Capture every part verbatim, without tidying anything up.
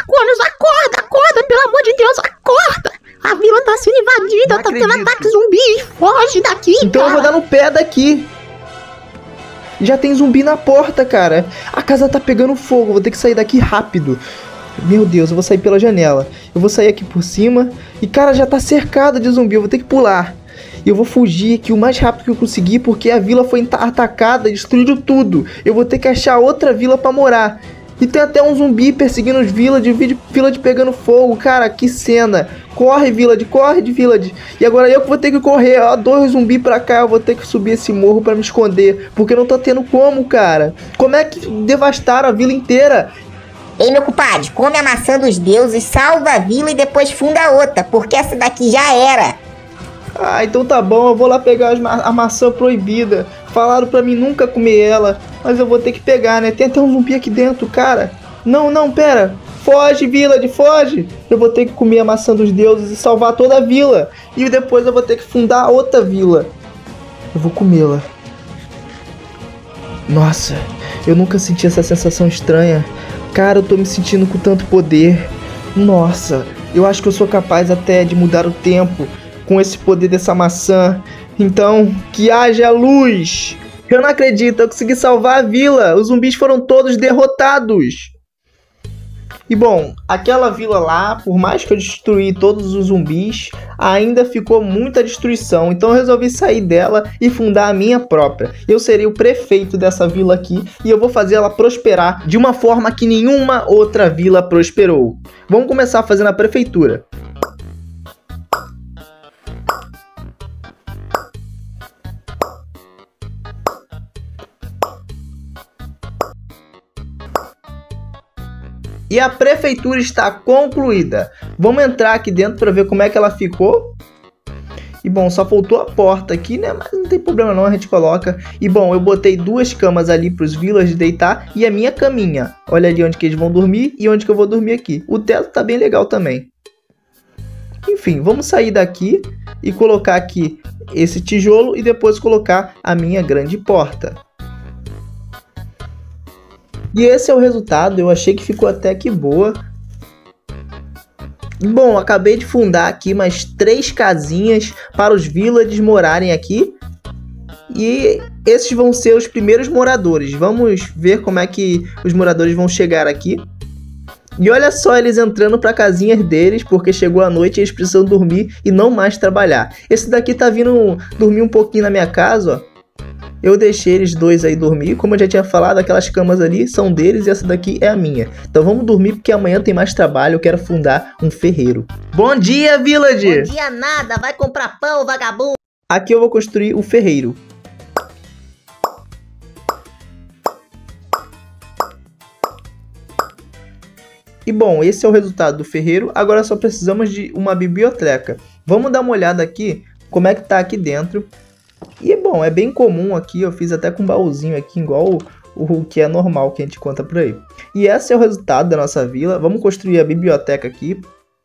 Marconius, acorda, acorda, pelo amor de Deus, acorda! A vila tá sendo invadida, Não tá tendo acredito. ataque zumbi, foge daqui, Então eu cara. vou dar no pé daqui. Já tem zumbi na porta, cara. A casa tá pegando fogo, vou ter que sair daqui rápido. Meu Deus, eu vou sair pela janela. Eu vou sair aqui por cima. E, cara, já tá cercada de zumbi, eu vou ter que pular. E eu vou fugir aqui o mais rápido que eu conseguir, porque a vila foi atacada, destruiu tudo. Eu vou ter que achar outra vila pra morar. E tem até um zumbi perseguindo os village, village pegando fogo. Cara, que cena. Corre, village, corre de village. E agora eu que vou ter que correr, ó, dois zumbis pra cá. Eu vou ter que subir esse morro pra me esconder, porque eu não tô tendo como, cara. Como é que devastaram a vila inteira? Ei, meu compadre, come a maçã dos deuses, salva a vila e depois funda outra, porque essa daqui já era. Ah, então tá bom, eu vou lá pegar as ma a maçã proibida. Falaram pra mim nunca comer ela, mas eu vou ter que pegar, né? Tem até um zumbi aqui dentro, cara. Não, não, pera. Foge, village, foge. Eu vou ter que comer a maçã dos deuses e salvar toda a vila. E depois eu vou ter que fundar outra vila. Eu vou comê-la. Nossa, eu nunca senti essa sensação estranha. Cara, eu tô me sentindo com tanto poder. Nossa, eu acho que eu sou capaz até de mudar o tempo com esse poder dessa maçã. Então, que haja luz. Eu não acredito, eu consegui salvar a vila. Os zumbis foram todos derrotados. E bom, aquela vila lá, por mais que eu destruí todos os zumbis, ainda ficou muita destruição. Então eu resolvi sair dela e fundar a minha própria. Eu serei o prefeito dessa vila aqui e eu vou fazer ela prosperar de uma forma que nenhuma outra vila prosperou. Vamos começar fazendo a prefeitura. E a prefeitura está concluída. Vamos entrar aqui dentro para ver como é que ela ficou. E bom, só faltou a porta aqui, né? Mas não tem problema não, a gente coloca. E bom, eu botei duas camas ali para os villagers deitar e a minha caminha. Olha ali onde que eles vão dormir e onde que eu vou dormir aqui. O teto tá bem legal também. Enfim, vamos sair daqui e colocar aqui esse tijolo e depois colocar a minha grande porta. E esse é o resultado, eu achei que ficou até que boa. Bom, acabei de fundar aqui mais três casinhas para os villagers morarem aqui. E esses vão ser os primeiros moradores. Vamos ver como é que os moradores vão chegar aqui. E olha só eles entrando para casinhas deles, porque chegou a noite e eles precisam dormir e não mais trabalhar. Esse daqui tá vindo dormir um pouquinho na minha casa, ó. Eu deixei eles dois aí dormir, como eu já tinha falado, aquelas camas ali são deles e essa daqui é a minha. Então vamos dormir porque amanhã tem mais trabalho, eu quero fundar um ferreiro. Bom dia, village! Bom dia nada, vai comprar pão, vagabundo. Aqui eu vou construir o ferreiro. E bom, esse é o resultado do ferreiro, agora só precisamos de uma biblioteca. Vamos dar uma olhada aqui, como é que tá aqui dentro. E bom, é bem comum aqui, eu fiz até com um baúzinho aqui, igual o, o que é normal que a gente conta por aí. E esse é o resultado da nossa vila. Vamos construir a biblioteca aqui.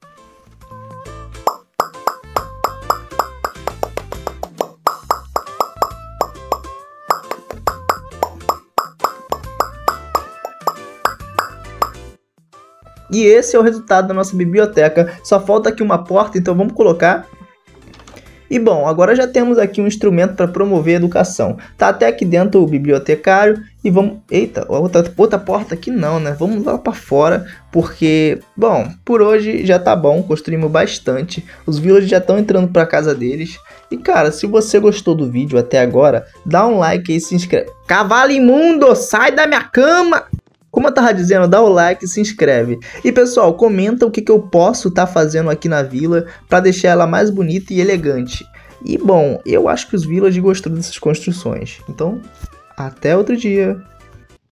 E esse é o resultado da nossa biblioteca. Só falta aqui uma porta, então vamos colocar. E bom, agora já temos aqui um instrumento para promover a educação. Tá até aqui dentro o bibliotecário e vamos... Eita, outra, outra porta aqui não, né? Vamos lá para fora, porque... Bom, por hoje já tá bom, construímos bastante. Os villagers já estão entrando para casa deles. E cara, se você gostou do vídeo até agora, dá um like e se inscreve. Cavalo imundo, sai da minha cama! Como eu tava dizendo, dá o like e se inscreve. E pessoal, comenta o que, que eu posso estar tá fazendo aqui na vila para deixar ela mais bonita e elegante. E bom, eu acho que os villagers gostaram dessas construções. Então, até outro dia.